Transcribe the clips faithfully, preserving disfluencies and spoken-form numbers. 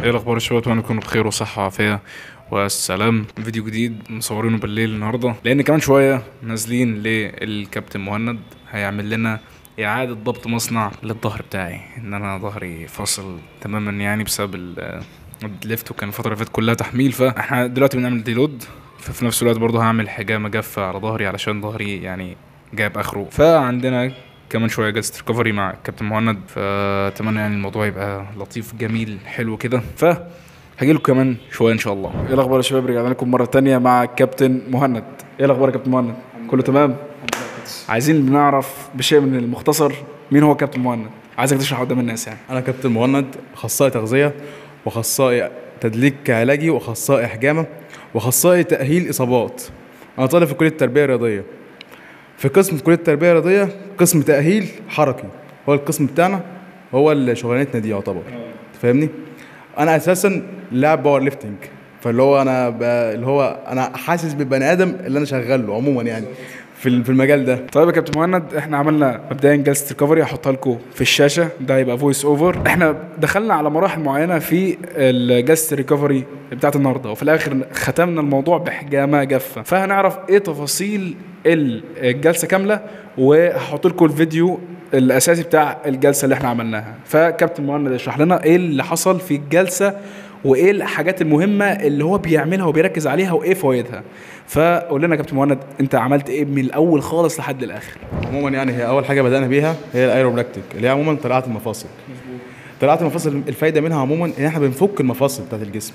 ايه الاخبار يا شباب؟ اتمنى تكونوا بخير وصحه وعافيه والسلام. فيديو جديد مصورينه بالليل النهارده لان كمان شويه نازلين للكابتن مهند هيعمل لنا اعاده ضبط مصنع للظهر بتاعي، ان انا ظهري فاصل تماما يعني بسبب ال- الليفت، وكان الفتره اللي فاتت كلها تحميل. فاحنا دلوقتي بنعمل ديلود، ففي نفس الوقت برضه هعمل حجامه جافه على ظهري علشان ظهري يعني جايب اخره. فعندنا كمان شويه جلسه ريكفري مع الكابتن مهند، فاتمنى يعني الموضوع يبقى لطيف جميل حلو كده. ف هجي لكم كمان شويه ان شاء الله. ايه الاخبار يا شباب؟ رجعنا لكم مره تانية مع الكابتن مهند. ايه الاخبار يا كابتن مهند؟ كله تمام؟ عايزين نعرف بشيء من المختصر مين هو كابتن مهند، عايزك تشرح قدام الناس. يعني انا كابتن مهند، اخصائي تغذيه واخصائي تدليك علاجي واخصائي حجامه واخصائي تاهيل اصابات. انا طالب في كليه التربيه الرياضيه، في قسم في كليه التربيه الرياضيه قسم تاهيل حركي. هو القسم بتاعنا، هو اللي شغلانتنا دي يعتبر. فاهمني؟ انا اساسا لاعب باور ليفتنج، فاللي هو انا ب... اللي هو انا حاسس بالبني ادم اللي انا شغال له عموما يعني في في المجال ده. طيب يا كابتن مهند، احنا عملنا مبدئيا جلسه ريكفري، هحطها لكم في الشاشه، ده هيبقى فويس اوفر. احنا دخلنا على مراحل معينه في جلسه الريكفري بتاعت النهارده، وفي الاخر ختمنا الموضوع بحجامه جافه. فهنعرف ايه تفاصيل الجلسه كامله، وهحط لكم الفيديو الاساسي بتاع الجلسه اللي احنا عملناها. فكابتن مهند اشرح لنا ايه اللي حصل في الجلسه، وايه الحاجات المهمه اللي هو بيعملها وبيركز عليها، وايه فوائدها. فقول لنا يا كابتن مهند، انت عملت ايه من الاول خالص لحد الاخر؟ عموما يعني هي اول حاجه بدانا بيها هي الايروبراكتيك، اللي هي عموما طلعات المفاصل. طلعات المفاصل الفايده منها عموما ان احنا بنفك المفاصل بتاعت الجسم.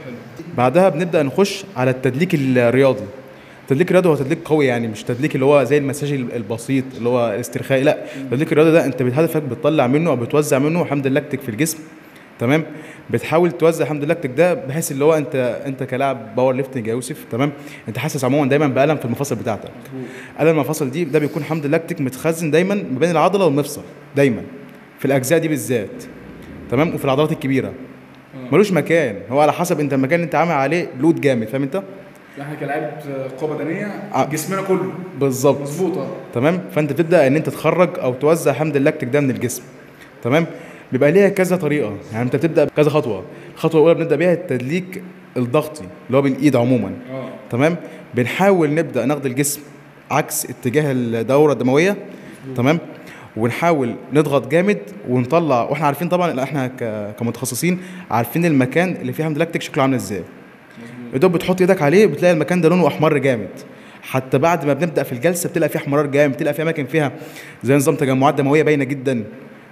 بعدها بنبدا نخش على التدليك الرياضي. التدليك الرياضي هو تدليك قوي، يعني مش تدليك اللي هو زي المساج البسيط اللي هو الاسترخائي، لا. التدليك الرياضي ده انت بهدفك بتطلع منه او بتوزع منه حمض اللاكتيك في الجسم. تمام؟ بتحاول توزع حمض اللاكتيك ده بحيث اللي هو انت انت كلاعب باور ليفتنج يا يوسف، تمام؟ انت حاسس عموما دايما بالم في المفاصل بتاعتك. الم المفاصل دي ده بيكون حمض اللاكتيك متخزن دايما ما بين العضله والمفصل، دايما في الاجزاء دي بالذات. تمام؟ وفي العضلات الكبيره ملوش مكان، هو على حسب انت المكان اللي انت عامل عليه لود جامد. فاهم انت؟ احنا كلاعب قوه بدنيه جسمنا كله بالظبط مظبوطه. تمام؟ فانت بتبدا ان انت تخرج او توزع حمض اللاكتيك ده من الجسم. تمام؟ بيبقى ليها كذا طريقه، يعني انت بتبدا بكذا خطوه. الخطوه الاولى بنبدا بيها التدليك الضغطي اللي هو بالايد عموما. اه تمام؟ بنحاول نبدا ناخد الجسم عكس اتجاه الدوره الدمويه. تمام؟ ونحاول نضغط جامد ونطلع، واحنا عارفين طبعا احنا ك- كمتخصصين عارفين المكان اللي فيه حمض لاكتيك شكله عامل ازاي. يا دوب بتحط ايدك عليه بتلاقي المكان ده لونه احمر جامد. حتى بعد ما بنبدا في الجلسه بتلاقي فيه احمرار جامد، بتلاقي في اماكن فيها زي نظام تجمعات دمويه باينه جدا.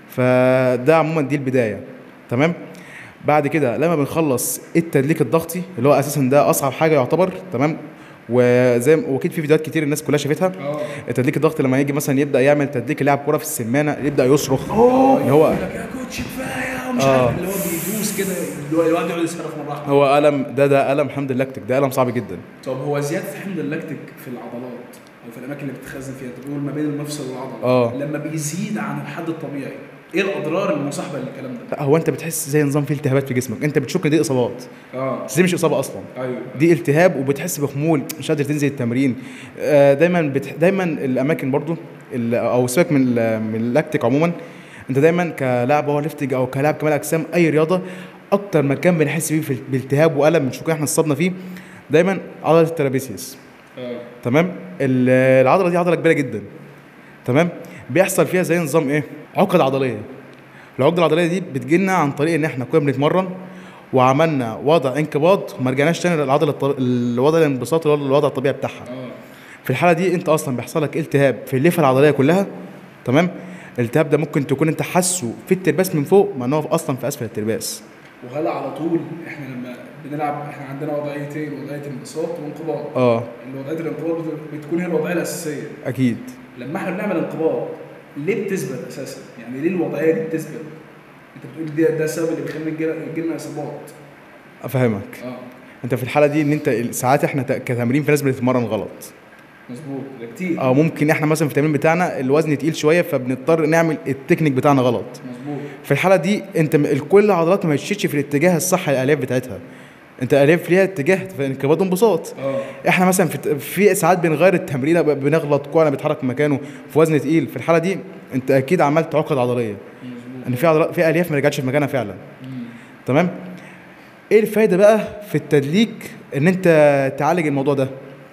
فده عموما دي البدايه. تمام؟ بعد كده لما بنخلص التدليك الضغطي اللي هو اساسا ده اصعب حاجه يعتبر. تمام؟ وزي ما- واكيد في فيديوهات كتير الناس كلها شافتها. التدليك الضغطي لما يجي مثلا يبدا يعمل تدليك لاعب كوره في السمانه، يبدا يصرخ اللي هو يا كوتش كفايه ومش آه. عارف، اللي هو بيدوس كده، اللي هو الواحد يقعد يصرخ مره واحده. هو الم ده ده الم حمض اللاكتيك، ده الم صعب جدا. طب هو زياده حمض اللاكتيك في العضلات او في الاماكن اللي بتتخزن فيها، تقول ما بين المفصل والعضله، آه. لما بيزيد عن الحد الطبيعي، ايه الاضرار المصاحبه للكلام ده؟ لا، هو انت بتحس زي نظام فيه التهابات في جسمك، انت بتشك ان دي اصابات، اه بس دي مش اصابه اصلا. ايوه دي التهاب، وبتحس بخمول مش قادر تنزل التمرين. آه، دايما بتح... دايما الاماكن برضو ال- او سيبك من ال- من اللاكتيك عموما. انت دايما كلاعب باور ليفتنج او كلاعب كمال اجسام اي رياضه، اكتر مكان بنحس فيه في- بالتهاب والم من شكل احنا اتصابنا فيه دايما عضله الترابيسيوس. اه تمام؟ ال- العضله دي عضله كبيره جدا. تمام؟ بيحصل فيها زي نظام ايه، عقد عضليه. العقده العضليه دي بتجيلنا عن طريق ان احنا كنا بنتمرن وعملنا وضع انقباض وما رجعناش تاني للعضله الط... الوضع الانبساط اللي هو الوضع الطبيعي بتاعها. اه في الحاله دي انت اصلا بيحصل لك التهاب في الليفه العضليه كلها. تمام؟ الالتهاب ده ممكن تكون انت حاسه في الترباس من فوق، مع ان هو اصلا في اسفل الترباس. وهل على طول احنا لما بنلعب احنا عندنا وضعيتين، وضعيه انبساط وانقباض؟ اه الوضعيه الانقباض بت- بتكون هي الوضعيه الاساسيه. اكيد. لما احنا بنعمل انقباض ليه بتثبت اساسا؟ يعني ليه الوضعيه دي بتثبت؟ انت بتقول ده ده السبب اللي بيخلي يجي لنا اصابات. افهمك. اه انت في الحاله دي ان انت ساعات احنا ت- كتمرين في ناس بتتمرن غلط. مظبوط، ده كتير. او ممكن احنا مثلا في التمرين بتاعنا الوزن تقيل شويه فبنضطر نعمل التكنيك بتاعنا غلط. مظبوط. في الحاله دي انت م- كل العضلات ما مشيتش في الاتجاه الصح للالياف بتاعتها. انت الالياف ليها اتجاه في انقباض وانبساط. اه احنا مثلا في, في ساعات بنغير التمرين، ب- بنغلط كوعنا بيتحرك مكانه في وزن تقيل. في الحاله دي انت اكيد عملت عقد عضليه، مظبوط. ان في عضلات في الياف ما رجعتش في مكانها فعلا. مم. تمام؟ ايه الفايده بقى في التدليك ان انت تعالج الموضوع ده؟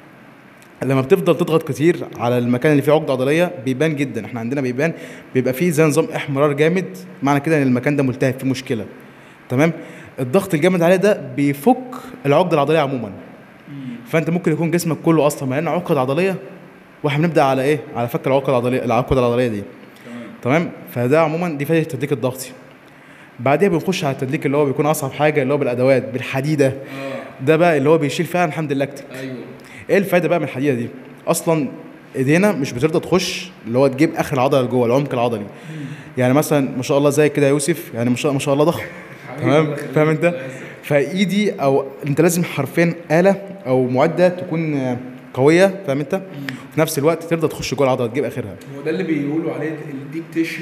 لما بتفضل تضغط كتير على المكان اللي فيه عقده عضليه بيبان جدا، احنا عندنا بيبان، بيبقى فيه زي نظام احمرار جامد، معنى كده ان المكان ده ملتهب فيه مشكله. تمام. الضغط الجامد عليه ده بيفك العقده العضليه عموما. فانت ممكن يكون جسمك كله اصلا مليان عقد عضليه، واحنا بنبدا على ايه؟ على فك العقد العضليه، العقد العضليه دي. تمام. فده عموما دي فايده التدليك الضغطي. بعديها بنخش على التدليك اللي هو بيكون اصعب حاجه، اللي هو بالادوات، بالحديده. ده بقى اللي هو بيشيل فعلا حمض اللاكتيك. ايوه. ايه الفايده بقى من الحديده دي؟ اصلا ايدينا مش بترضى تخش اللي هو تجيب اخر العضله لجوه، العمق العضلي. يعني مثلا ما شاء الله زي كده يا يوسف، يعني ما شاء ما شاء الله ضخم. تمام. فاهم انت؟ فايدي او انت لازم حرفيا آلة او معده تكون قويه، فاهم انت؟ في نفس الوقت ترضى تخش جوه العضله تجيب اخرها. هو ده اللي بيقولوا عليه الديب تيشو.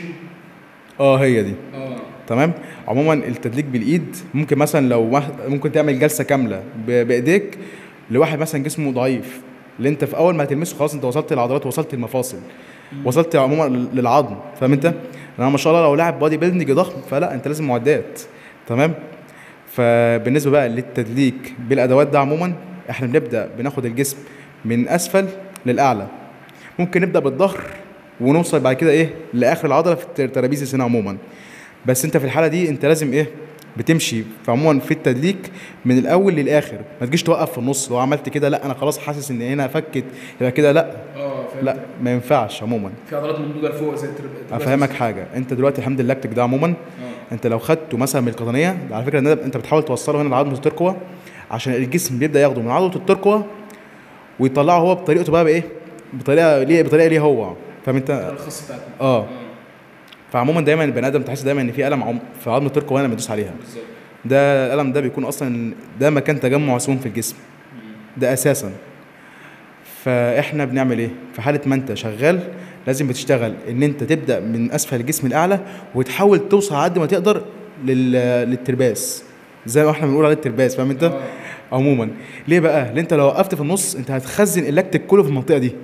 اه هي دي. اه تمام. عموما التدليك بالايد ممكن مثلا لو ممكن تعمل جلسه كامله بايديك لواحد مثلا جسمه ضعيف، اللي انت في اول ما هتلمسه خلاص انت وصلت للعضلات، وصلت للمفاصل، وصلت عموما للعظم، فاهم انت؟ انا ما شاء الله لو لاعب بادي بيلدينج ضخم فلا انت لازم معدات. تمام. فبالنسبه بقى للتدليك بالادوات ده عموما احنا بنبدا بناخد الجسم من اسفل للاعلى. ممكن نبدا بالظهر ونوصل بعد كده ايه لاخر العضله في ترابيز السنه عموما. بس انت في الحاله دي انت لازم ايه بتمشي عموما في التدليك من الاول للاخر، ما تجيش توقف في النص. لو عملت كده لا انا خلاص حاسس ان هنا فكت يبقى كده لا. اه لا ما ينفعش عموما. في عضلات ممدوده لفوق زي الترب. افهمك حاجه، انت دلوقتي الحمض اللاكتيك ده عموما اه. انت لو خدته مثلا من القطنيه على فكره ان انت بتحاول توصله هنا لعضله الترقوه، عشان الجسم بيبدا ياخده من عضله الترقوه ويطلعه هو بطريقته بقى بايه، بطريقه ليه بطريقه ليه هو، فاهم انت؟ الخاص بتاعتنا. اه. فعموما دايما البني ادم تحس دايما ان في الم عم... في عظمه الترقوه وانا بندوس عليها. بالظبط. ده الالم ده بيكون اصلا ده مكان تجمع سموم في الجسم ده اساسا. فاحنا بنعمل ايه في حاله ما انت شغال؟ لازم بتشتغل ان انت تبدا من اسفل الجسم الاعلى وتحاول توصل على قد ما تقدر لل... للترباس، زي ما احنا بنقول عليه الترباس، فاهم انت؟ عموما ليه بقى؟ لان انت لو وقفت في النص انت هتخزن اللاكتيك كله في المنطقه دي.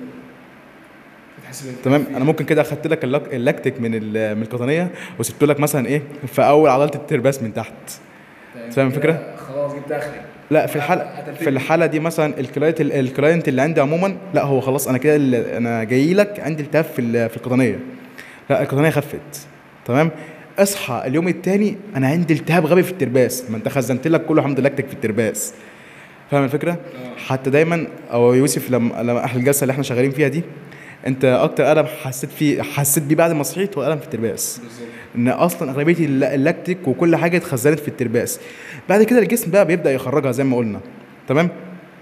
تمام. انا ممكن كده اخدت لك اللاكتيك من من القطنيه وسبت لك مثلا ايه في اول عضله الترباس من تحت، فاهم الفكره؟ خلاص جبت اخري. لا في الحاله في الحاله دي مثلا الكلاينت الكلاينت اللي عندي عموما لا هو خلاص انا كده انا جاي لك عندي التهاب في في القطنيه، لا القطنيه خفت. تمام. اصحى اليوم الثاني انا عندي التهاب غبي في الترباس، ما انت خزنت لك كله حمض لاكتيك في الترباس، فاهم الفكره؟ حتى دايما او يوسف لما لما احلى الجلسه اللي احنا شغالين فيها دي انت اكتر الم حسيت فيه حسيت بيه بعد ما صحيت هو الم في الترباس. بالظبط. ان اصلا اغلبيه اللاكتيك وكل حاجه اتخزنت في الترباس. بعد كده الجسم بقى بيبدا يخرجها زي ما قلنا. تمام.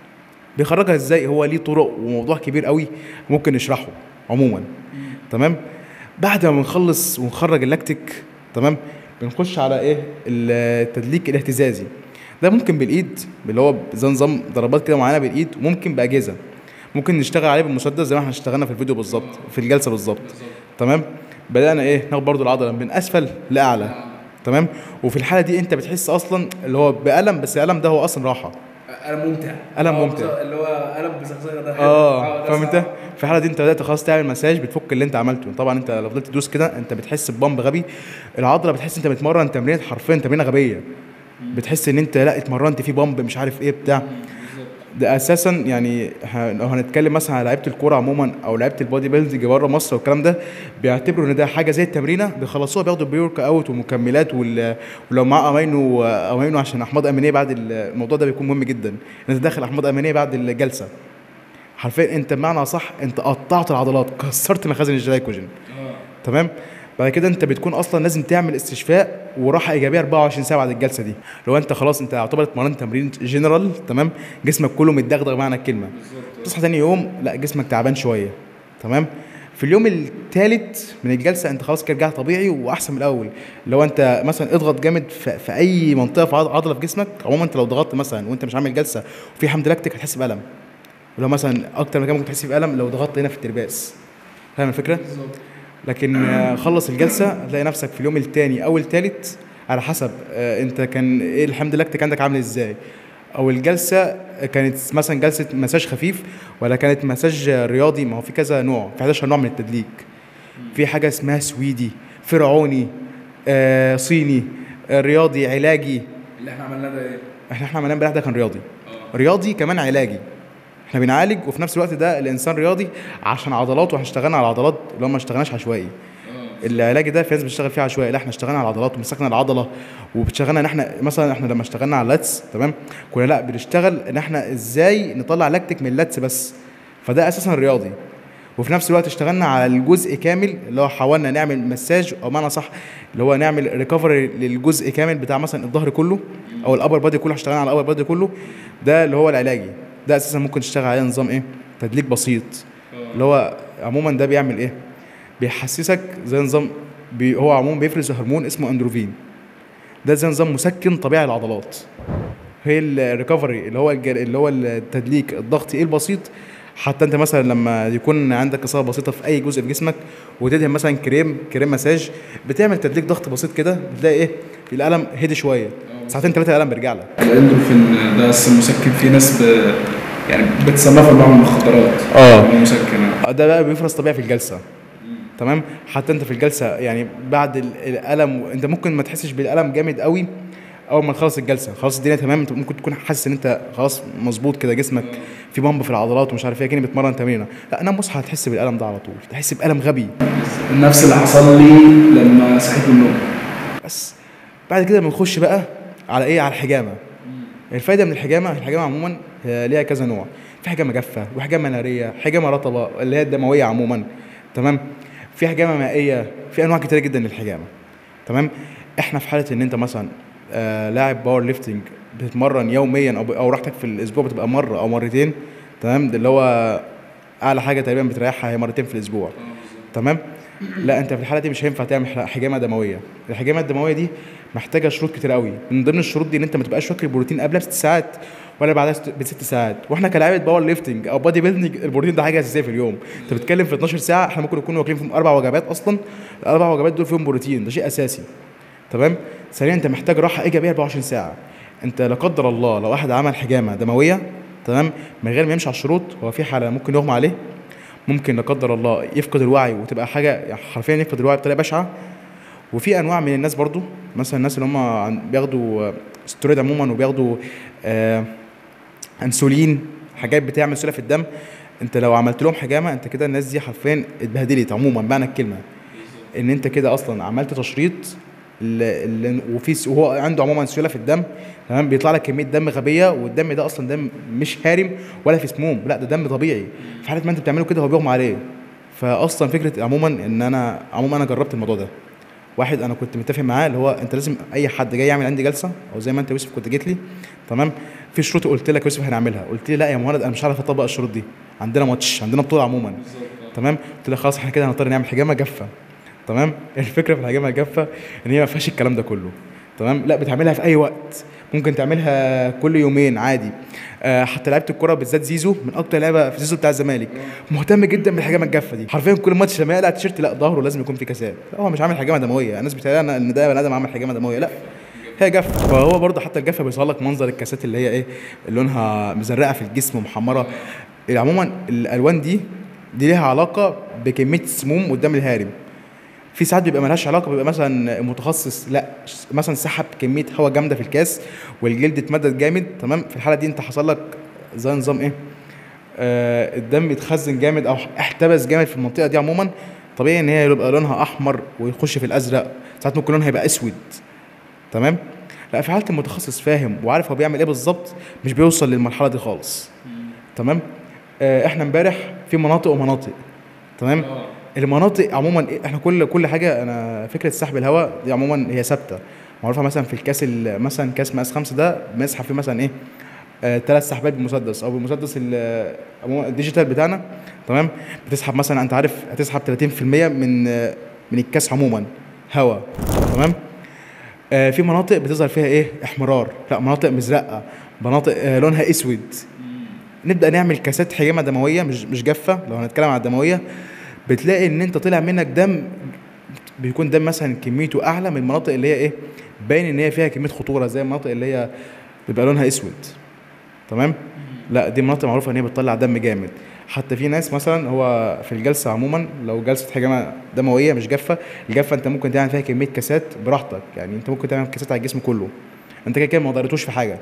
بيخرجها ازاي؟ هو ليه طرق وموضوع كبير قوي ممكن نشرحه عموما. تمام. بعد ما بنخلص ونخرج اللاكتيك تمام بنخش على ايه التدليك الاهتزازي. ده ممكن بالايد اللي هو زي نظام ضربات كده معينه بالايد، وممكن باجهزه ممكن نشتغل عليه بالمسدس زي ما احنا اشتغلنا في الفيديو بالظبط في الجلسه بالظبط. تمام. بدانا ايه ناخد برضو العضله من اسفل لاعلى. تمام. وفي الحاله دي انت بتحس اصلا اللي هو بالم، بس الالم ده هو اصلا راحه، الم ممتع. الم ممتع اللي هو الم بزغزغه ده. اه فاهم انت؟ في الحاله دي انت بدات خلاص تعمل مساج بتفك اللي انت عملته. طبعا انت لو فضلت تدوس كده انت بتحس ببامب غبي، العضله بتحس انت بتمرن تمرين حرفيا تمرينه غبيه، بتحس ان انت لا اتمرنت في بامب مش عارف ايه بتاع. ده اساسا يعني لو هنتكلم مثلا على لعيبه الكوره عموما او لعيبه البودي بيلدينج بره مصر والكلام ده بيعتبروا ان ده حاجه زي التمرينه بيخلصوها بياخدوا بريورك اوت ومكملات، ولو معاه امينو امينو عشان احماض امينيه بعد الموضوع ده بيكون مهم جدا ان انت تدخل احماض امينيه بعد الجلسه. حرفيا انت بمعنى صح انت قطعت العضلات كسرت مخازن الجلايكوجين. تمام. بعد كده انت بتكون اصلا لازم تعمل استشفاء وراحه ايجابيه أربعة وعشرين ساعه بعد الجلسه دي. لو انت خلاص انت يعتبر اتمرنت تمرين جنرال تمام جسمك كله متدغدغ معنى الكلمه، تصحى ثاني يوم لا جسمك تعبان شويه. تمام. في اليوم الثالث من الجلسه انت خلاص رجعت طبيعي واحسن من الاول. لو انت مثلا اضغط جامد في, في اي منطقه في عضله في جسمك عموما، انت لو ضغطت مثلا وانت مش عامل جلسه وفي حمض لاكتيك هتحس بالم، ولو مثلا اكتر مكان ممكن تحس بالم لو ضغطت هنا في الترباس، فاهم الفكره؟ لكن خلص الجلسه هتلاقي نفسك في اليوم الثاني او الثالث على حسب انت كان ايه الحمض اللاكتيك عندك عامل ازاي، او الجلسه كانت مثلا جلسه مساج خفيف ولا كانت مساج رياضي. ما هو في كذا نوع، في حداشر نوع من التدليك. في حاجه اسمها سويدي، فرعوني، آه، صيني، آه، رياضي، علاجي. اللي احنا عملناه ده ايه؟ احنا احنا عملناه امبارح ده كان رياضي، رياضي كمان علاجي. احنا بنعالج وفي نفس الوقت ده الانسان رياضي عشان عضلاته، واحنا اشتغلنا على العضلات اللي هو ما اشتغلناش عشوائي. العلاج ده في ناس بتشتغل فيه عشوائي، لا احنا اشتغلنا على العضلات ومسكنا العضله وبتشغلنا ان احنا مثلا احنا لما اشتغلنا على اللاتس تمام كنا لا بنشتغل ان احنا ازاي نطلع لاكتيك من اللاتس بس، فده اساسا رياضي. وفي نفس الوقت اشتغلنا على الجزء كامل اللي هو حاولنا نعمل مساج او معنى صح اللي هو نعمل ريكفري للجزء كامل بتاع مثلا الظهر كله او الابر بادي كله، اشتغلنا على الابر بادي كله، ده اللي هو العلاجي. ده اساسا ممكن تشتغل عليه نظام ايه تدليك بسيط، اللي هو عموما ده بيعمل ايه بيحسسك زي نظام بي هو عموما بيفرز هرمون اسمه اندروفين، ده زي نظام مسكن طبيعي للعضلات. هي الريكفري اللي هو اللي هو التدليك الضغطي ايه البسيط، حتى انت مثلا لما يكون عندك اصابه بسيطه في اي جزء في جسمك وتدهن مثلا كريم كريم مساج بتعمل تدليك ضغط بسيط كده، بتلاقي ايه الالم هدي شويه، ساعتين ثلاثه الالم بيرجع لك. الاندروفين ده اصلا مسكن، في ناس ب... يعني بتصنفه نوع من المخدرات. اه مسكن ده بقى بيفرز طبيعي في الجلسه تمام. حتى انت في الجلسه يعني بعد الالم انت ممكن ما تحسش بالالم جامد قوي اول ما تخلص الجلسه، خلاص الدنيا تمام، انت ممكن تكون حاسس ان انت خلاص مظبوط كده، جسمك في بامب في العضلات ومش عارف ايه كاني بتمرن تمرينه، لا انا بصحى هتحس بالالم ده على طول، تحس بالم غبي نفس اللي حصل لي لما صحيت من النوم. بس بعد كده بنخش بقى على ايه على الحجامه. الفايده من الحجامه، الحجامه عموما ليها كذا نوع، في حجامه جافه وحجامه ناريه، حجامه رطبه اللي هي الدمويه عموما تمام، في حجامه مائيه، في انواع كتيره جدا للحجامه تمام. احنا في حاله ان انت مثلا آه لاعب باور ليفتنج بتتمرن يوميا او او راحتك في الاسبوع بتبقى مره او مرتين تمام، ده اللي هو اعلى حاجه تقريبا بتريحها هي مرتين في الاسبوع تمام. لا انت في الحاله دي مش هينفع تعمل حجامه دمويه. الحجامه الدمويه دي محتاجه شروط كتير قوي، من ضمن الشروط دي ان انت ما تبقاش واكل بروتين قبلها بست ساعات ولا بعدها بست ساعات، واحنا كلاعيبه باور ليفتنج او بادي بيلدينج البروتين ده حاجه اساسيه في اليوم. انت بتتكلم في اتناشر ساعه، احنا ممكن نكون واكلين فيهم اربع وجبات، اصلا الاربع وجبات دول فيهم بروتين، ده شيء اساسي تمام. ثانيا انت محتاج راحه ايجابيه اربعة وعشرين ساعه. انت لا قدر الله لو واحد عمل حجامه دمويه تمام من غير ما يمشي على الشروط، هو في حاله ممكن يغمى عليه، ممكن لا قدر الله يفقد الوعي وتبقى حاجه يعني حرفيا يفقد الوعي بطريقه بشعه. وفي انواع من الناس برضو مثلا الناس اللي هم بياخدوا سترويد عموما وبياخدوا آه انسولين، حاجات بتعمل سيوله في الدم، انت لو عملت لهم حجامه انت كده الناس دي حرفيا اتبهدلت عموما معنى الكلمه، ان انت كده اصلا عملت تشريط اللي وفي وهو عنده عموما سيوله في الدم تمام، بيطلع لك كميه دم غبيه، والدم ده اصلا دم مش هارم ولا في سموم، لا ده دم طبيعي، في حاله ما انت بتعمله كده هو بيغمى عليه. فاصلا فكره عموما ان انا عموما انا جربت الموضوع ده، واحد انا كنت متفق معاه اللي هو انت لازم اي حد جاي يعمل عندي جلسه او زي ما انت يوسف كنت جيت لي تمام، في شروط قلت لك يوسف هنعملها، قلت لي لا يا مهند انا مش عارف اطبق الشروط دي، عندنا ماتش عندنا بطوله عموما تمام، قلت لك خلاص احنا كده هنضطر نعمل حجامه جافه تمام. الفكره في الحجامه الجافه ان هي ما فيهاش الكلام ده كله تمام، لا بتعملها في اي وقت، ممكن تعملها كل يومين عادي. أه حتى لعيبه الكوره بالذات زيزو من اكتر لعيبه في زيزو بتاع الزمالك مهتم جدا بالحجامه الجافه دي، حرفيا كل ماتش لما يقلع التيشيرت لا ظهره لازم يكون فيه كاسات، لا هو مش عامل حجامه دمويه، الناس بتقول ان ده بني ادم عامل حجامه دمويه، لا هي جافه. فهو برضه حتى الجافه بيظهر لك منظر الكاسات اللي هي ايه لونها مزرقه في الجسم ومحمره. عموما الالوان دي دي ليها علاقه بكميه السموم قدام الهارم، في ساعات بيبقى ملهاش علاقه، بيبقى مثلا متخصص لا مثلا سحب كميه هواء جامده في الكاس والجلد اتمدد جامد تمام، في الحاله دي انت حصل لك زي نظام ايه آه الدم يتخزن جامد او احتبس جامد في المنطقه دي. عموما طبيعي ان هي يبقى لونها احمر ويخش في الازرق، ساعات ممكن لونها يبقى اسود تمام. لا في حاله المتخصص فاهم وعارف هو بيعمل ايه بالظبط مش بيوصل للمرحله دي خالص تمام. آه احنا امبارح في مناطق ومناطق تمام. المناطق عموما احنا كل كل حاجه انا فكره سحب الهواء دي عموما هي ثابته معروفه، مثلا في الكاس مثلا كاس مقاس خمسه ده بنسحب فيه مثلا ايه ثلاث آه سحبات بالمسدس او بالمسدس عموما الديجيتال بتاعنا تمام، بتسحب مثلا انت عارف هتسحب ثلاثين في المية من آه من الكاس عموما هواء تمام. آه في مناطق بتظهر فيها ايه احمرار، لا مناطق مزرقه، مناطق آه لونها اسود، نبدا نعمل كاسات حجامه دمويه مش مش جافه. لو هنتكلم عن الدمويه بتلاقي ان انت طلع منك دم بيكون دم مثلا كميته اعلى من المناطق اللي هي ايه باين ان هي فيها كميه خطوره، زي المناطق اللي هي بيبقى لونها اسود تمام، لا دي مناطق معروفه ان هي بتطلع دم جامد. حتى في ناس مثلا هو في الجلسه عموما لو جلسه حجامه دمويه مش جافه، الجافه انت ممكن تعمل فيها كميه كاسات براحتك، يعني انت ممكن تعمل كاسات على الجسم كله، انت كده كده ما ضرتوش في حاجه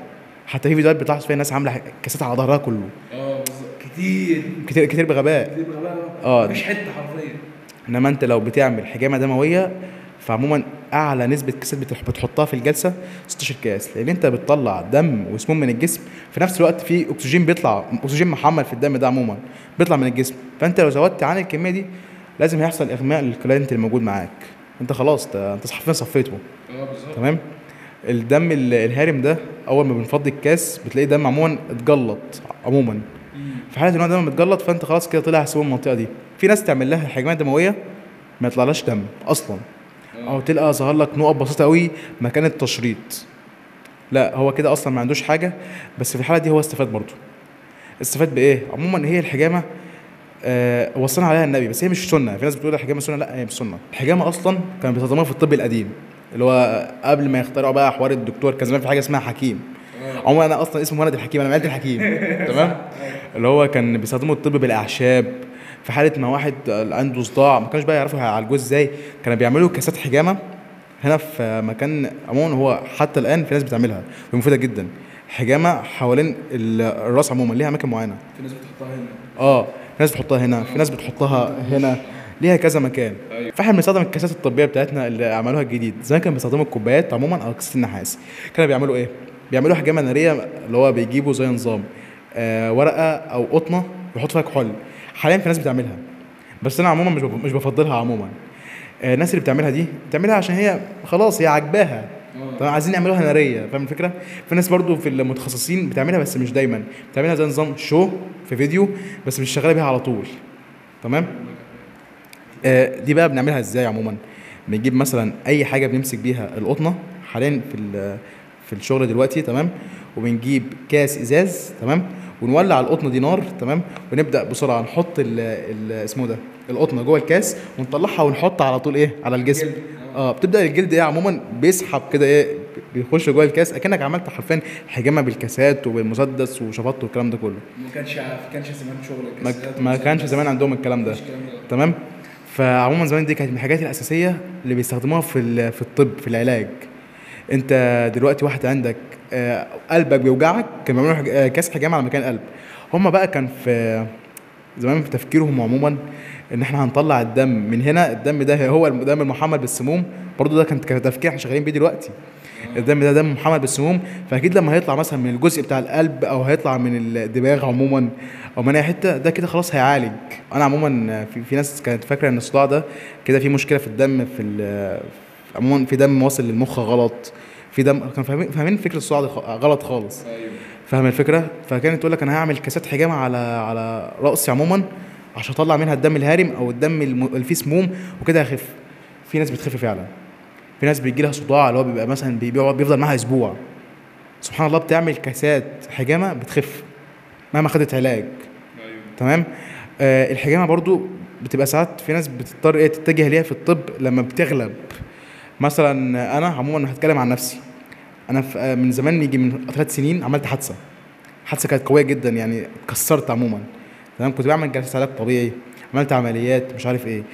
حتى في فيديوهات بتلاحظ فيها الناس عامله كاسات على ظهرها كله. اه كتير كتير كتير بغباء. كتير بغباء. اه مفيش حته حرفيا. انما انت لو بتعمل حجامه دمويه فعموما اعلى نسبه كاسات بتحطها في الجلسه ستاشر كاس، لان انت بتطلع دم وسموم من الجسم، في نفس الوقت في اكسجين بيطلع، اكسجين محمل في الدم ده عموما بيطلع من الجسم، فانت لو زودت عن الكميه دي لازم هيحصل اغماء للكلاينت الموجود معاك، انت خلاص انت حرفيا صفيته. اه بالظبط. تمام. الدم الهارم ده اول ما بنفضي الكاس بتلاقي دم عموما اتجلط عموما. في حاله ان هو دم متجلط فانت خلاص كده طلع سموم المنطقه دي. في ناس تعمل لها حجامات دمويه ما يطلعلاش دم اصلا، او تلقى ظهر لك نقط بسيطه قوي مكان التشريط. لا هو كده اصلا ما عندوش حاجه، بس في الحاله دي هو استفاد برضه. استفاد بايه؟ عموما هي الحجامه آه وصلنا عليها النبي، بس هي مش سنه. في ناس بتقول الحجامه سنه، لا هي مش سنه. الحجامه اصلا كانوا بيستخدموها في الطب القديم اللي هو قبل ما يخترعوا بقى حوار الدكتور، كان زمان في حاجه اسمها حكيم. عموما انا اصلا اسمي مهند الحكيم، انا عيلتي الحكيم. تمام. اللي هو كان بيستخدموا الطب بالاعشاب في حاله ما واحد عنده صداع ما كانوش بقى يعرفوا يعالجوه ازاي، كانوا بيعملوا كاسات حجامه هنا في مكان عموما هو حتى الان في ناس بتعملها ومفيده جدا. حجامه حوالين الراس عموما ليها اماكن معينه. في ناس بتحطها هنا. اه في ناس بتحطها هنا، في ناس بتحطها هنا، ليها كذا مكان. فاحنا بنستخدم الكاسات الطبيه بتاعتنا اللي عملوها الجديد. زمان كانوا بيستخدموا الكوبايات عموما او كاسات النحاس. كانوا بيعملوا ايه؟ بيعملوا حجامه ناريه اللي هو بيجيبوا زي نظام آه ورقه او قطنه يحطوا فيها كحول. حاليا في ناس بتعملها بس انا عموما مش مش بفضلها عموما. آه الناس اللي بتعملها دي بتعملها عشان هي خلاص هي عاجباها، طبعا عايزين يعملوها ناريه، فاهم الفكره؟ في ناس برضو في المتخصصين بتعملها بس مش دايما، بتعملها زي نظام شو في فيديو بس مش شغاله بيها على طول. تمام. آه دي بقى بنعملها ازاي عموما؟ بنجيب مثلا اي حاجه بنمسك بيها القطنه حاليا في في الشغل دلوقتي. تمام. وبنجيب كاس ازاز. تمام. ونولع القطنه دي نار. تمام. ونبدا بسرعه نحط ال ال اسمه ده القطنه جوه الكاس ونطلعها ونحط على طول ايه على الجسم. اه بتبدا الجلد ايه عموما بيسحب كده ايه بيخش جوه الكاس اكنك عملت حرفيا حجامه بالكاسات وبالمسدس وشفط والكلام ده كله. ما كانش ما كانش زمان شغل ما, ما كانش زمان عندهم الكلام ده. تمام. فعموما زمان دي كانت من الحاجات الاساسيه اللي بيستخدموها في في الطب في العلاج. انت دلوقتي واحد عندك آه قلبك بيوجعك كانوا بيعملوا كاس حجامه على مكان قلب. هم بقى كان في زمان في تفكيرهم عموما ان احنا هنطلع الدم من هنا، الدم ده هو الدم المحمل بالسموم، برضو ده كان تفكير احنا شغالين بيه دلوقتي. الدم ده دم محمل بالسموم، فاكيد لما هيطلع مثلا من الجزء بتاع القلب او هيطلع من الدماغ عموما او من اي حته ده كده خلاص هيعالج. انا عموما في, في ناس كانت فاكره ان الصداع ده كده في مشكله في الدم، في عموما في دم واصل للمخ غلط، في دم كانوا فاهمين فاهمين فكره الصداع ده غلط خالص. فاهم الفكره؟ فكانت تقول لك انا هعمل كاسات حجامه على على راسي عموما عشان اطلع منها الدم الهارم او الدم اللي فيه سموم وكده هخف. في ناس بتخف فعلا، في ناس بيجي لها صداع اللي هو بيبقى مثلا بيقعد بيفضل معاها اسبوع، سبحان الله بتعمل كاسات حجامه بتخف مهما خدت علاج. تمام. آه الحجامه برضو بتبقى ساعات في ناس بتضطر ايه تتجه ليها في الطب لما بتغلب. مثلا انا عموما هتكلم عن نفسي، انا من زمان يجي من ثلاث سنين عملت حادثه حادثه كانت قويه جدا يعني اتكسرت عموما. تمام. كنت بعمل جلسات علاج طبيعي، عملت عمليات مش عارف ايه.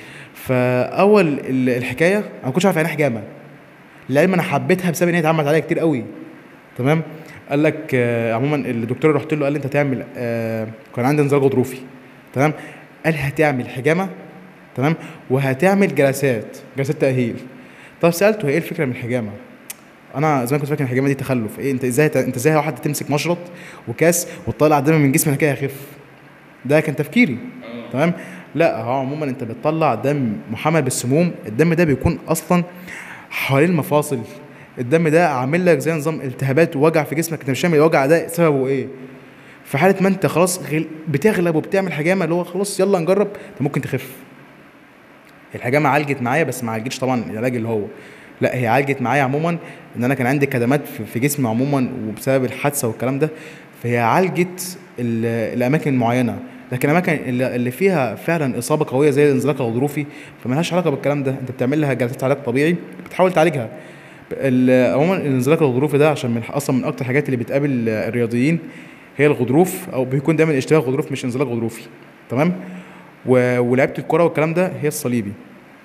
فاول الحكايه انا ما كنتش عارف يعني حجامه، لعلم انا حبيتها بسبب ان هي اتعملت عليا كتير قوي. تمام. قال لك آه عموما الدكتور اللي رحت له قال لي انت هتعمل آه كان عندي انزلاق غضروفي. تمام. قال هتعمل حجامه. تمام. وهتعمل جلسات جلسات تاهيل. طب سالته هي ايه الفكره من الحجامه؟ انا زمان كنت فاكر الحجامه دي تخلف. ايه انت ازاي انت ازاي واحد تمسك مشرط وكاس وتطلع الدم من جسمك كده يخف؟ ده كان تفكيري. تمام. لا هو عموما انت بتطلع دم محمل بالسموم، الدم ده بيكون اصلا حوالين المفاصل، الدم ده عامل لك زي نظام التهابات ووجع في جسمك، انت مش فاهم الوجع ده سببه ايه. في حاله ما انت خلاص بتغلب وبتعمل حجامه اللي هو خلاص يلا نجرب، انت ممكن تخف. الحجامه عالجت معايا بس ما عالجتش طبعا العلاج اللي هو، لا هي عالجت معايا عموما ان انا كان عندي كدمات في جسمي عموما وبسبب الحادثه والكلام ده، فهي عالجت الاماكن المعينه. لكن الاماكن اللي فيها فعلا اصابه قويه زي الانزلاق الغضروفي فمالهاش علاقه بالكلام ده، انت بتعمل لها جلسات علاج طبيعي بتحاول تعالجها. عموما الانزلاق الغضروفي ده عشان من اصلا من اكتر الحاجات اللي بتقابل الرياضيين هي الغضروف، او بيكون دايما اشتباه غضروف مش انزلاق غضروفي. تمام. ولعبه الكره والكلام ده هي الصليبي.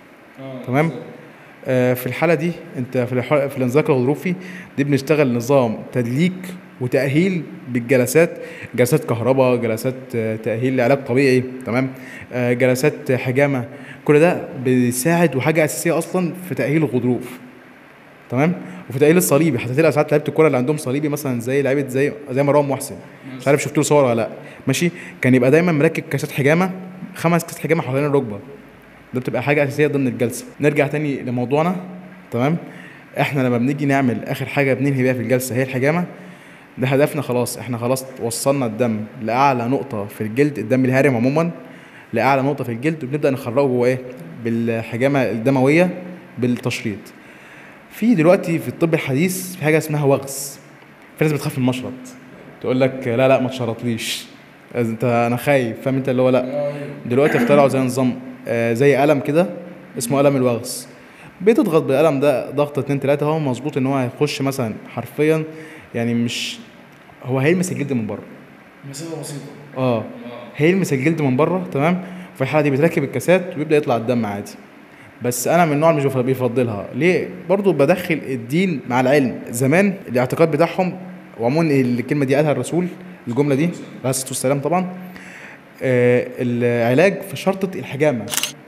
تمام. آه في الحاله دي انت في, في الانزلاق الغضروفي دي بنشتغل نظام تدليك وتاهيل بالجلسات، جلسات كهرباء، جلسات تاهيل لعلاج طبيعي، تمام، جلسات حجامه، كل ده بيساعد وحاجه اساسيه اصلا في تاهيل الغضروف، تمام، وفي تاهيل الصليبي. حتى تلاقي ساعات لعيبه الكوره اللي عندهم صليبي مثلا زي لعيبه زي زي مروان محسن، مش عارف شفت له صور ولا لا، ماشي، كان يبقى دايما مركب كاسات حجامه، خمس كاسات حجامه حوالين الركبه، ده بتبقى حاجه اساسيه ضمن الجلسه. نرجع تاني لموضوعنا، تمام. احنا لما بنيجي نعمل اخر حاجه بننهي بيها في الجلسه هي الحجامه، ده هدفنا خلاص، احنا خلاص وصلنا الدم لاعلى نقطه في الجلد، الدم الهارم عموما لاعلى نقطه في الجلد، وبنبدا نخرجه جوه ايه؟ بالحجامه الدمويه بالتشريط. في دلوقتي في الطب الحديث في حاجه اسمها وغز. في ناس بتخاف من المشرط، تقول لك لا لا ما تشرطليش، انت انا خايف، فاهم انت اللي هو لا. دلوقتي اخترعوا زي نظام آه زي قلم كده اسمه قلم الوغز، بتضغط بالقلم ده ضغطه اتنين تلاته، هو مظبوط ان هو هيخش مثلا حرفيا، يعني مش هو هيلمس الجلد من بره، مسافه بسيطه، اه هيلمس الجلد من بره، تمام. في الحاله دي بتركب الكاسات ويبدا يطلع الدم عادي. بس انا من النوع اللي مش بيفضلها ليه، برضو بدخل الدين مع العلم. زمان الاعتقاد بتاعهم، وعموما الكلمه دي قالها الرسول، الجمله دي عليه الصلاه والسلام طبعا، آه العلاج في شرطه الحجامه،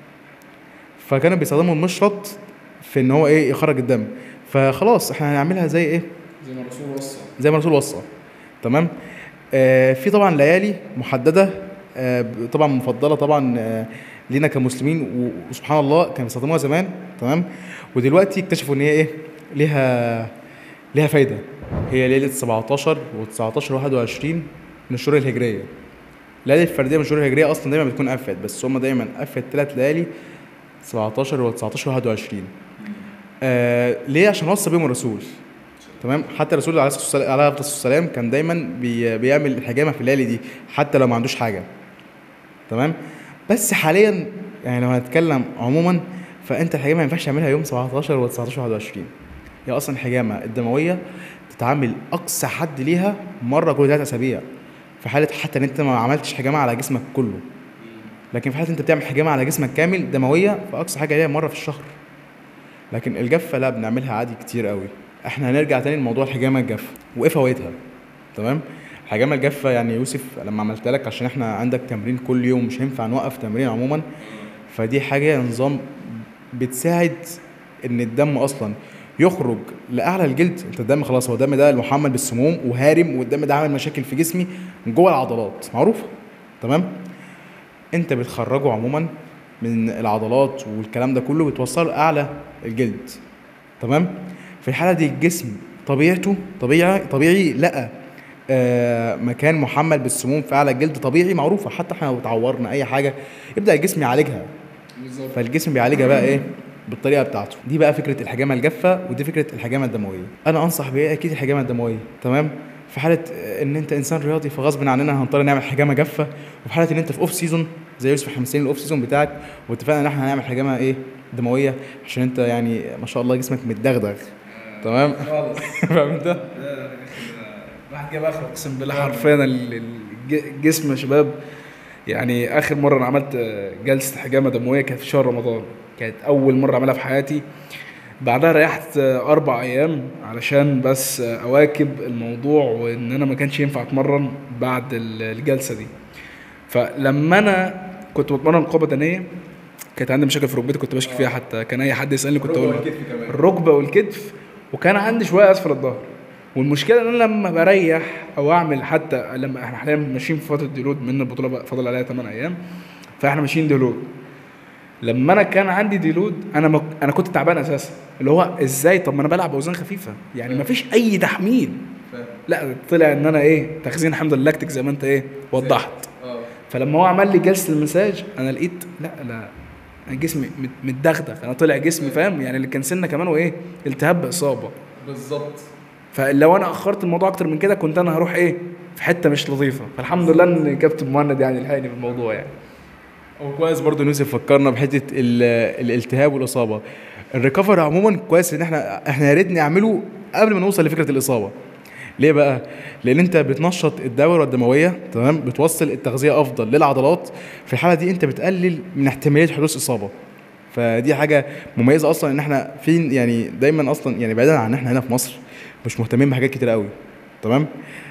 فكانوا بيستخدموا المشرط في ان هو ايه يخرج الدم. فخلاص احنا هنعملها زي ايه، زي ما الرسول وصى، زي ما الرسول وصى، تمام. آه في طبعا ليالي محدده، آه طبعا مفضله طبعا آه لينا كمسلمين، وسبحان الله كانوا بيستخدموها زمان، تمام، ودلوقتي اكتشفوا ان هي ايه ليها ليها فايده. هي ليله سبعتاشر و19 واحد وعشرين من الشهور الهجريه. الليالي الفرديه من الشهور الهجريه اصلا دايما بتكون افت، بس هم دايما افت ثلاث ليالي سبعتاشر و19 واحد وعشرين. آه ليه؟ عشان وصى بيهم الرسول، تمام. حتى الرسول عليه الصلاه والسلام كان دايما بي بيعمل الحجامه في الليالي دي حتى لو ما عندوش حاجه، تمام. بس حاليا يعني لو هنتكلم عموما، فانت الحجامه ما ينفعش تعملها يوم سبعتاشر و19 واحد وعشرين. هي اصلا الحجامه الدمويه تتعامل اقصى حد ليها مره كل ثلاث اسابيع، في حاله حتى ان انت ما عملتش حجامه على جسمك كله. لكن في حاله انت بتعمل حجامه على جسمك كامل دمويه، فاقصى حاجه ليها مره في الشهر. لكن الجافه لا، بنعملها عادي كتير قوي. احنا هنرجع تاني لموضوع الحجامه الجافه وايه فوائدها، تمام. الحجامه الجافه يعني يوسف لما عملتها لك عشان احنا عندك تمرين كل يوم، مش هينفع نوقف تمرين عموما، فدي حاجه نظام بتساعد ان الدم اصلا يخرج لاعلى الجلد. انت الدم خلاص، هو الدم ده المحمل بالسموم وهارم، والدم ده عامل مشاكل في جسمي من جوه العضلات معروفه، تمام. انت بتخرجه عموما من العضلات والكلام ده كله، بتوصله اعلى الجلد، تمام. في الحاله دي الجسم طبيعته طبيعي طبيعي لقى آه مكان محمل بالسموم في اعلى الجلد، طبيعي معروفه، حتى احنا لو اتعورنا اي حاجه يبدا الجسم يعالجها، فالجسم بيعالجها بقى ايه بالطريقه بتاعته. دي بقى فكره الحجامه الجافه، ودي فكره الحجامه الدمويه. انا انصح بايه؟ اكيد الحجامه الدمويه، تمام. في حاله ان انت انسان رياضي فغصب عننا هنضطر نعمل حجامه جافه، وفي حاله ان انت في اوف سيزون زي يوسف احنا مستنيين الاوف سيزون بتاعك، واتفقنا ان احنا هنعمل حجامه ايه دمويه، عشان انت يعني ما شاء الله جسمك متدغدغ، تمام. فاهم انت؟ واحد جاب اخر، اقسم بالله حرفيا الجسم يا شباب. يعني اخر مره انا عملت جلسه حجامه دمويه كانت في شهر رمضان، كانت اول مره اعملها في حياتي. بعدها ريحت اربع ايام علشان بس اواكب الموضوع، وان انا ما كانش ينفع اتمرن بعد الجلسه دي. فلما انا كنت بتمرن قوه بدنيه كانت عندي مشاكل في ركبتي كنت بشكي فيها، حتى كان اي حد يسالني كنت اقول الركبه والكتف، وكان عندي شويه اسفل الظهر. والمشكله ان انا لما بريح او اعمل، حتى لما احنا حاليا ماشيين في فتره ديلود من البطوله فاضل عليها ثمانية ايام، فاحنا ماشيين ديلود. لما انا كان عندي ديلود انا مك... انا كنت تعبان اساسا، اللي هو ازاي؟ طب ما انا بلعب اوزان خفيفه يعني ما فيش اي تحميل. لا طلع ان انا ايه تخزين حمض اللاكتيك زي ما انت ايه وضحت. فلما هو عمل لي جلسه المساج انا لقيت لا لا انا جسمي متدغدغ، انا طلع جسمي فاهم يعني اللي كان سنه كمان وايه التهاب باصابه بالظبط. فلو انا اخرت الموضوع اكتر من كده كنت انا هروح ايه في حته مش لطيفه. فالحمد لله ان كابتن مهند يعني لحقني في الموضوع يعني. وكويس برضه يوسف فكرنا بحته الالتهاب والاصابه. الريكفري عموما كويس ان احنا احنا يا ريت نعمله قبل ما نوصل لفكره الاصابه. ليه بقى؟ لان انت بتنشط الدوره الدمويه، تمام، بتوصل التغذيه افضل للعضلات. في الحاله دي انت بتقلل من احتماليه حدوث اصابه. فدي حاجه مميزه اصلا ان احنا في يعني دايما اصلا يعني بعيدا عن ان احنا هنا في مصر مش مهتمين بحاجات كتير قوي. تمام.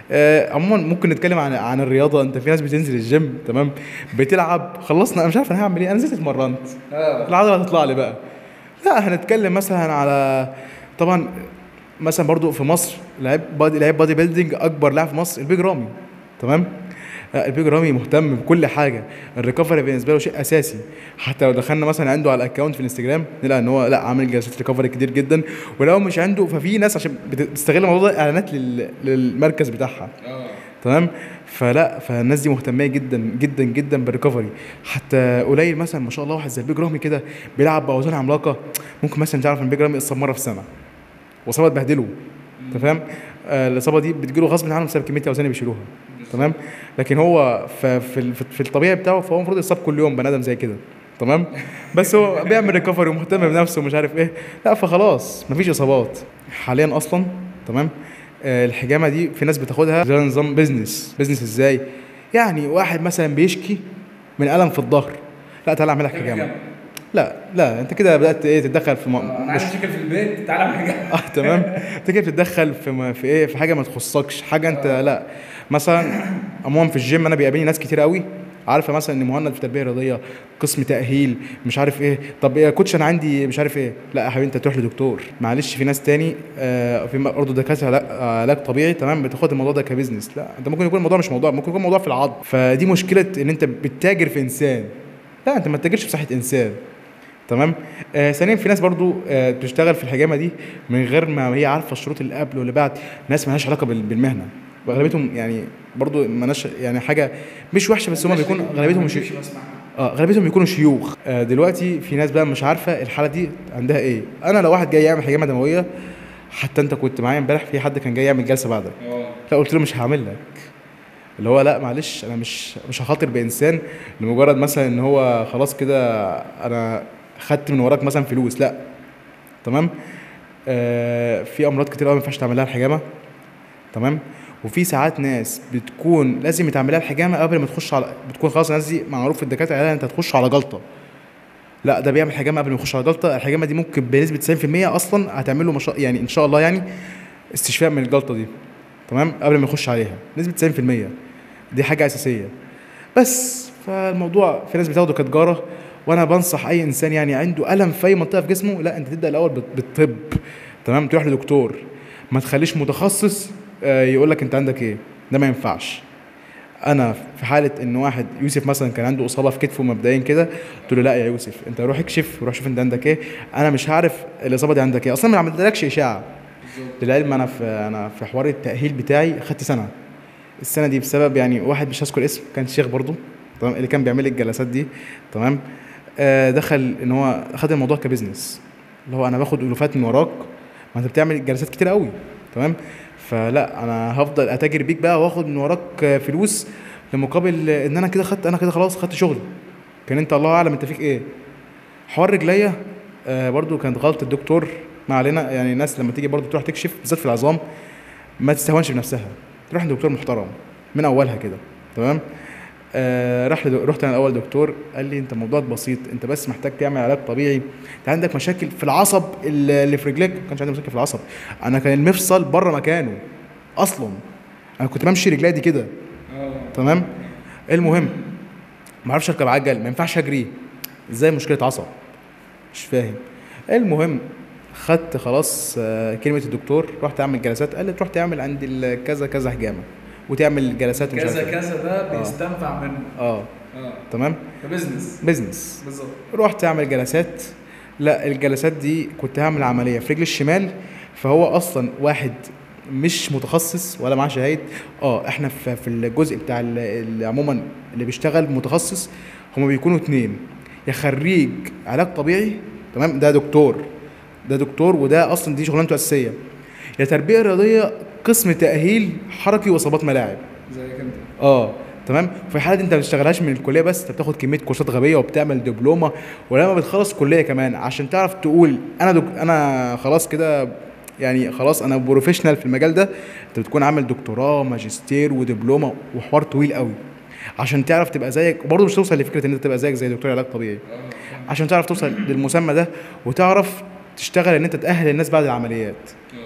آه عموما ممكن نتكلم عن عن الرياضه. انت في ناس بتنزل الجيم تمام، بتلعب، خلصنا انا مش عارف انا هعمل ايه، انا نزلت اتمرنت العضله هتطلع لي بقى. لا هنتكلم مثلا على طبعا مثلا برضو في مصر لعيب بادي لعيب بادي بيلدينج، اكبر لاعب في مصر البيج رامي تمام. البيج رامي مهتم بكل حاجه، الريكفري بالنسبه له شيء اساسي. حتى لو دخلنا مثلا عنده على الاكونت في الانستجرام نلاقي ان هو لا عامل جلسات ريكفري كتير جدا، ولو مش عنده ففي ناس عشان بتستغل الموضوع ده اعلانات لل... للمركز بتاعها تمام. فلا فالناس دي مهتميه جدا جدا جدا بالريكفري. حتى قليل مثلا ما شاء الله واحد زي البيج رامي كده بيلعب باوزان عملاقه، ممكن مثلا تعرف ان البيج رامي اصاب مره في السنه واصابه تبهدله انت فاهم. آه الاصابه دي بتجيله غصب عنه بسبب كميه الاوزان اللي بيشيلوها تمام. لكن هو في في, في الطبيعي بتاعه فهو المفروض يصاب كل يوم بني ادم زي كده تمام. بس هو بيعمل ريكفري ومهتم بنفسه ومش عارف ايه، لا فخلاص مفيش اصابات حاليا اصلا تمام. آه الحجامه دي في ناس بتاخدها زي نظام بيزنس. بيزنس ازاي؟ يعني واحد مثلا بيشكي من الم في الظهر، لا تعالى اعمل لك حجامه. لا لا انت كده بدات ايه تتدخل في م... انا عندي مشاكل في البيت تعالى اعمل حاجه اه تمام. انت كده بتتدخل في م... في ايه في حاجه ما تخصكش حاجه انت آه. لا مثلا عموما في الجيم انا بيقابلني ناس كتير قوي عارفه مثلا ان مهند في تربيه رياضيه قسم تاهيل مش عارف ايه، طب يا كوتش انا عندي مش عارف ايه، لا يا حبيبي انت تروح لدكتور معلش. في ناس تاني آه في برضه دكاتره علاج طبيعي تمام بتاخد الموضوع ده كبزنس، لا انت ممكن يكون الموضوع مش موضوع، ممكن يكون موضوع في العظم. فدي مشكله ان انت بتتاجر في انسان، لا انت ما تتاجرش في صحه انسان تمام. آه ثانيا في ناس برضو آه بتشتغل في الحجامه دي من غير ما هي عارفه الشروط اللي قبل واللي بعد، ناس مالهاش علاقه بالمهنه واغلبيتهم يعني برضو مالهاش يعني حاجه مش وحشه، بس هم بيكونوا اغلبيتهم مش اه اغلبيتهم بيكونوا شيوخ. آه دلوقتي في ناس بقى مش عارفه الحاله دي عندها ايه. انا لو واحد جاي يعمل حجامه دمويه، حتى انت كنت معايا امبارح في حد كان جاي يعمل جلسه بعدك، لا قلت له مش هعمل لك، اللي هو لا معلش انا مش مش هخاطر بانسان لمجرد مثلا ان هو خلاص كده انا خدت من وراك مثلا فلوس، لا تمام. آه في امراض كتير قوي ما ينفعش تعمل لها الحجامه تمام. وفي ساعات ناس بتكون لازم يتعمل لها الحجامه قبل ما تخش على، بتكون خلاص الناس دي معروف في الدكاتره قال انت هتخش على جلطه، لا ده بيعمل حجامه قبل ما يخش على جلطه. الحجامه دي ممكن بنسبه تسعين في المية اصلا هتعمل له مشا... يعني ان شاء الله يعني استشفاء من الجلطه دي تمام قبل ما يخش عليها نسبه تسعين في المية، دي حاجه اساسيه. بس فالموضوع في ناس بتاخده كتجاره، وانا بنصح اي انسان يعني عنده الم في اي منطقه في جسمه، لا انت تبدا الاول بالطب تمام، تروح لدكتور، ما تخليش متخصص يقول لك انت عندك ايه، ده ما ينفعش. انا في حاله ان واحد يوسف مثلا كان عنده اصابه في كتفه مبدئيا كده، قلت له لا يا يوسف انت روح اكشف وروح شوف انت عندك ايه، انا مش عارف الاصابه دي عندك ايه، اصلا ما عملتلكش اشاعه. للعلم انا في انا في حوار التاهيل بتاعي خدت سنه، السنه دي بسبب يعني واحد مش هذكر اسم كان شيخ برضه تمام اللي كان بيعمل لي الجلسات دي تمام. آه دخل ان هو خد الموضوع كبزنس، اللي هو انا باخد الوفات من وراك، ما انت بتعمل جلسات كتير قوي تمام، فلا انا هفضل اتاجر بيك بقى واخد من وراك فلوس لمقابل ان انا كده خدت، انا كده خلاص خدت شغل، كان انت الله اعلم انت فيك ايه. حوار رجليا آه برضو كانت غلطه الدكتور، ما علينا يعني. الناس لما تيجي برضو تروح تكشف بالذات في العظام ما تستهونش بنفسها، تروح لدكتور محترم من اولها كده تمام. آه رحت رحت انا الاول دكتور قال لي انت موضوعك بسيط، انت بس محتاج تعمل علاج طبيعي، انت عندك مشاكل في العصب اللي في رجلك. ما كانش عندي مشاكل في العصب، انا كان المفصل بره مكانه اصلا، انا كنت بمشي رجلي دي كده تمام. المهم ما اعرفش اركب عجل، ما ينفعش اجري، ازاي مشكله عصب مش فاهم. المهم خدت خلاص آه كلمه الدكتور، رحت اعمل جلسات، قال لي تروح تعمل عند كذا كذا حجامه وتعمل جلسات ومش كذا كذا ده بيستنفع آه. منه اه اه تمام بزنس بزنس بالظبط. رحت اعمل جلسات، لا الجلسات دي كنت هعمل عمليه في رجل الشمال، فهو اصلا واحد مش متخصص ولا معاه شهاده. اه احنا في في الجزء بتاع عموما اللي بيشتغل متخصص هما بيكونوا اتنين، يا خريج علاج طبيعي تمام ده دكتور، ده دكتور وده اصلا دي شغلانته اساسيه، يا تربيه رياضيه قسم تاهيل حركي واصابات ملاعب زي كده اه تمام. في الحاله دي انت ما بتشتغلهاش من الكليه بس، انت بتاخد كميه كورسات غبيه وبتعمل دبلومه، ولما بتخلص كليه كمان عشان تعرف تقول انا دك... انا خلاص كده يعني خلاص انا بروفيشنال في المجال ده، انت بتكون عامل دكتوراه ماجستير ودبلومه وحوار طويل قوي عشان تعرف تبقى زيك، برضه مش توصل لفكره ان انت تبقى زيك زي دكتور علاج طبيعي، عشان تعرف توصل للمسمى ده وتعرف تشتغل ان انت تاهل الناس بعد العمليات.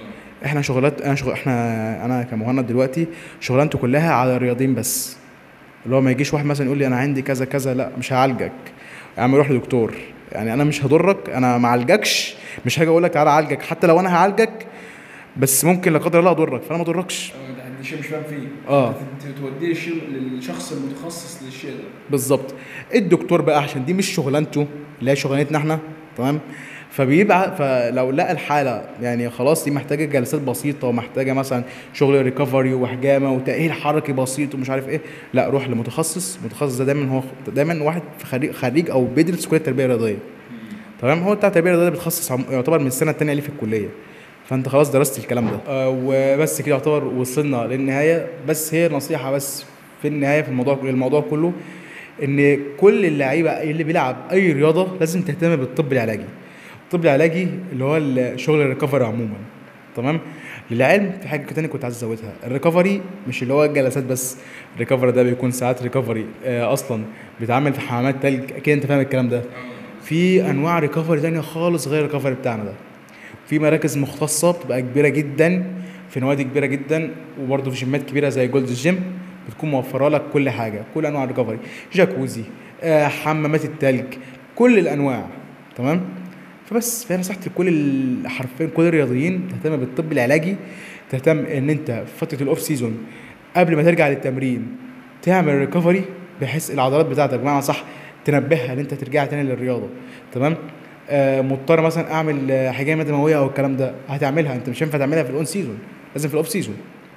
احنا شغلات انا شغل احنا انا كمهند دلوقتي شغلانته كلها على الرياضيين بس. اللي هو ما يجيش واحد مثلا يقول لي انا عندي كذا كذا، لا مش هعالجك يا عم، روح لدكتور. يعني انا مش هضرك، انا ما اعالجكش، مش هاجي اقول لك تعالى اعالجك، حتى لو انا هعالجك بس ممكن لا قدر الله اضرك، فانا ما اضركش. دي شيء مش فاهم فيه. اه انت توديه الشيء للشخص المتخصص للشيء ده بالظبط. الدكتور بقى عشان دي مش شغلانته اللي هي شغلانتنا احنا، تمام؟ فبيبقى فلو لقى الحاله يعني خلاص دي محتاجه جلسات بسيطه ومحتاجه مثلا شغل ريكفري وحجامه وتاهيل حركي بسيط ومش عارف ايه، لا روح لمتخصص. المتخصص ده دايما هو دايما واحد في خريج خريج او بيدرس كليه التربيه الرياضيه، تمام؟ هو بتاع التربيه الرياضيه بيتخصص عم- يعتبر من السنه الثانيه ليه في الكليه، فانت خلاص درست الكلام ده. آه وبس كده يعتبر وصلنا للنهايه. بس هي نصيحه بس في النهايه في الموضوع الموضوع كله، ان كل اللعيبه اللي بيلعب اي رياضه لازم تهتم بالطب العلاجي. الطب العلاجي اللي هو الشغل الريكفري عموما، تمام؟ للعلم في حاجه تانية كنت عايز ازودها، الريكفري مش اللي هو الجلسات بس. الريكفري ده بيكون ساعات ريكفري آه اصلا بيتعمل في حمامات تلج، اكيد انت فاهم الكلام ده. في انواع ريكفري تانية خالص غير الريكفري بتاعنا ده. في مراكز مختصه بتبقى كبيره جدا في نوادي كبيره جدا، وبرضه في جيمات كبيره زي جولد الجيم بتكون موفره لك كل حاجه، كل انواع الريكفري، جاكوزي، آه حمامات التلج، كل الانواع، تمام؟ فبس فانا نصيحتي لكل ال- حرفيا كل الرياضيين تهتم بالطب العلاجي، تهتم ان انت في فتره الاوف سيزون قبل ما ترجع للتمرين تعمل ريكفري، بحيث العضلات بتاعتك بمعنى صح تنبهها ان انت ترجع تاني للرياضه، تمام؟ آه مضطر مثلا اعمل آه، حجامه دمويه او الكلام ده، هتعملها، انت مش هينفع تعملها في الاون سيزون، لازم في الاوف سيزون.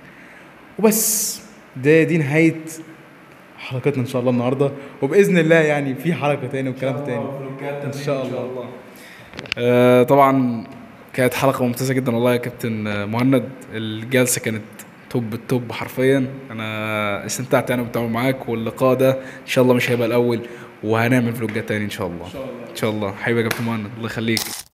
وبس ده دي نهايه حلقتنا ان شاء الله النهارده، وباذن الله يعني في حلقه تاني وكلام تاني ان شاء الله. آه طبعا كانت حلقة ممتازة جدا والله يا كابتن آه، مهند. الجلسة كانت توب التوب حرفيا. انا استمتعت يعني بالتعامل معاك، واللقاء ده ان شاء الله مش هيبقى الاول، وهنعمل فلوجات تاني ان شاء الله. ان شاء الله ان شاء الله. حبيبي يا كابتن مهند، الله يخليك.